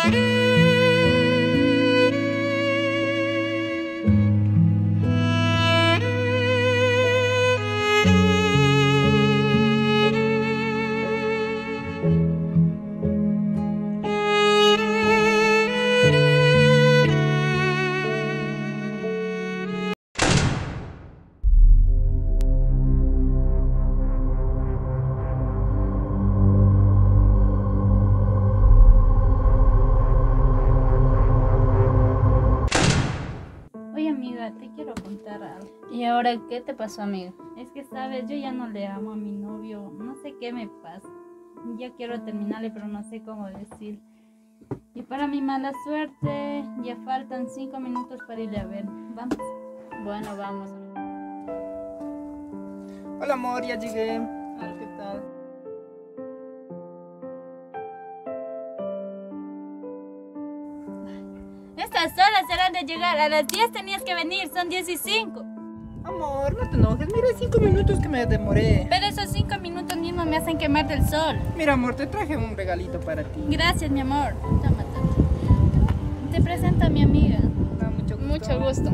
Te quiero contar algo. ¿Y ahora qué te pasó, amiga? Es que, sabes, yo ya no le amo a mi novio. No sé qué me pasa. Ya quiero terminarle, pero no sé cómo decir. Y para mi mala suerte, ya faltan 5 minutos para irle a ver. Vamos. Bueno, vamos. Hola amor, ya llegué. Hola, ¿qué tal? Estas horas serán de llegar. A las 10 tenías que venir, son 10:05. Amor, no te enojes. Mira, 5 minutos que me demoré. Pero esos 5 minutos mismos me hacen quemar del sol. Mira amor, te traje un regalito para ti. Gracias, mi amor. Toma, toma. Te presento a mi amiga. Ah, mucho gusto. Mucho gusto.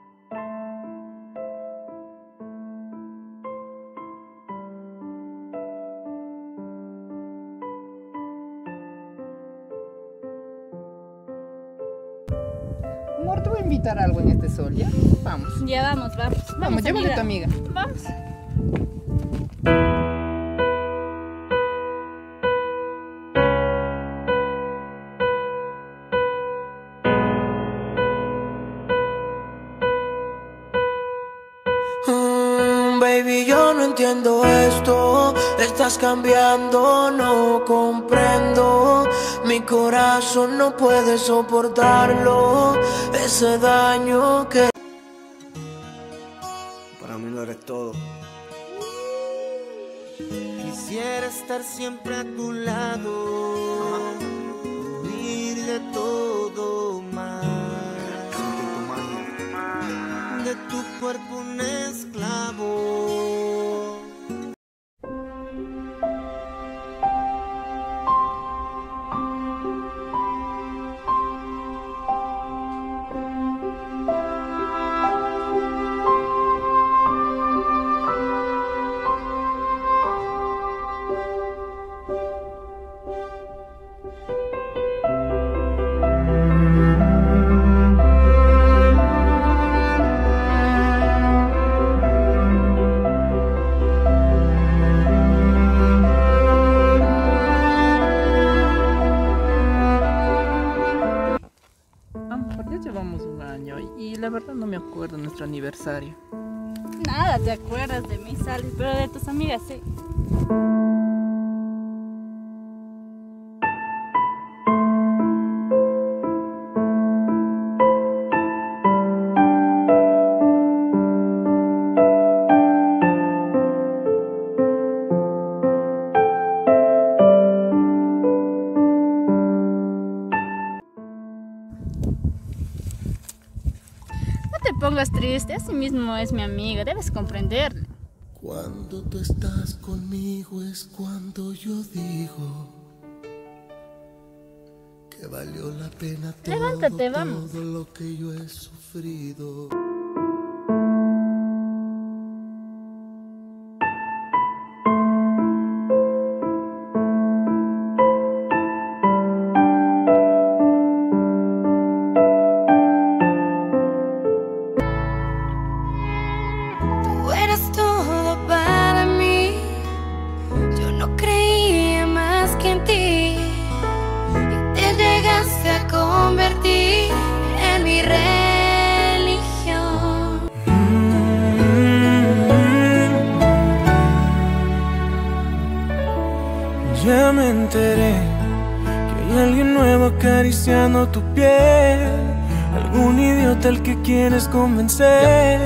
Amor, te voy a invitar a algo en este sol, ¿ya? Vamos. Ya vamos. Vamos, llévate a tu amiga. Vamos. Baby, yo no entiendo esto. Estás cambiando, no comprendo. Mi corazón no puede soportarlo. Ese daño que para mí lo eres todo. Quisiera estar siempre a tu lado, huir de todo mal, sentir tu magia, de tu cuerpo un esclavo. Amor, ya llevamos un año y la verdad no me acuerdo de nuestro aniversario. Nada, te acuerdas de mí, Sally, pero de tus amigas sí. No te pongas triste, así mismo es mi amiga, debes comprenderle. Cuando tú estás conmigo es cuando yo digo que valió la pena todo, Levántate, vamos. todo lo que yo he sufrido. Tú eras todo para mí, yo no creía más que en ti, y te llegaste a convertir en mi religión. Ya me enteré que hay alguien nuevo acariciando tu piel, algún idiota al que quieres convencer.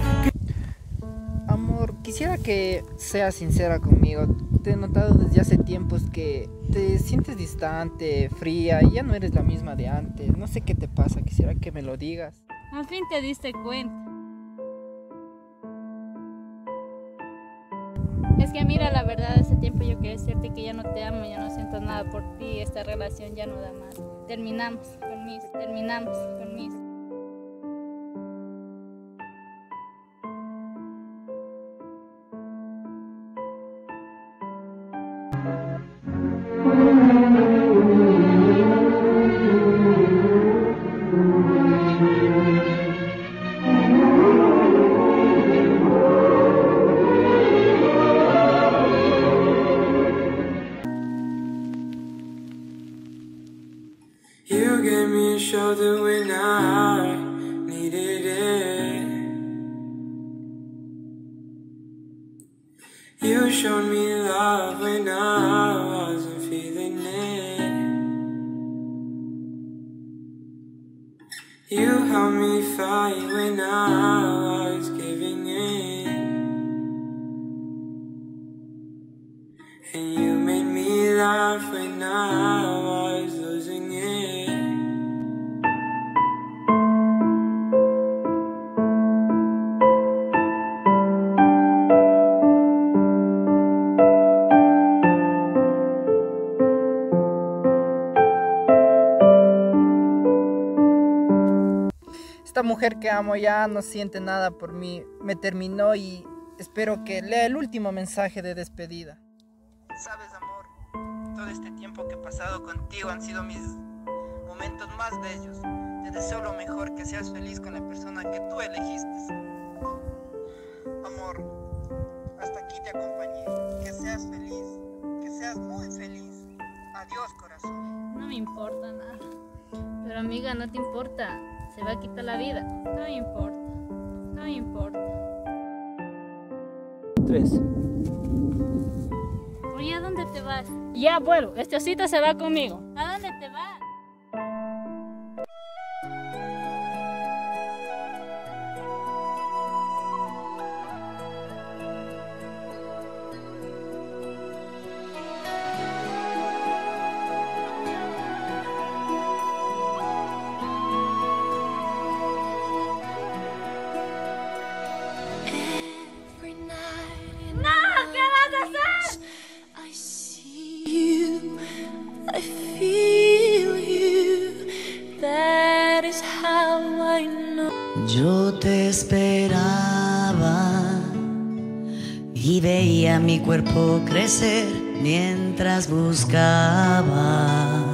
Amor, quisiera que seas sincera conmigo. Te he notado desde hace tiempos que te sientes distante, fría y ya no eres la misma de antes. No sé qué te pasa, quisiera que me lo digas. Al fin te diste cuenta. Es que mira, la verdad, hace tiempo yo quería decirte que ya no te amo, ya no siento nada por ti, esta relación ya no da más. Terminamos, permiso, terminamos, permiso. You gave me a shoulder when I needed it. You showed me love when I wasn't feeling it. You helped me fight when I was giving in. And you made me laugh when I was losing it. Esta mujer que amo ya no siente nada por mí, me terminó y espero que lea el último mensaje de despedida. Sabes, amor, todo este tiempo que he pasado contigo han sido mis momentos más bellos. Te deseo lo mejor, que seas feliz con la persona que tú elegiste. Amor, hasta aquí te acompañé. Que seas feliz, que seas muy feliz. Adiós, corazón. No me importa nada. Pero amiga, no te importa. Se va a quitar la vida. No me importa. No me importa. 3. Oye, ¿a dónde te vas? Ya vuelvo. Este osito se va conmigo. ¿A dónde te vas? I feel you, that is how I know. Yo te esperaba y veía mi cuerpo crecer mientras buscaba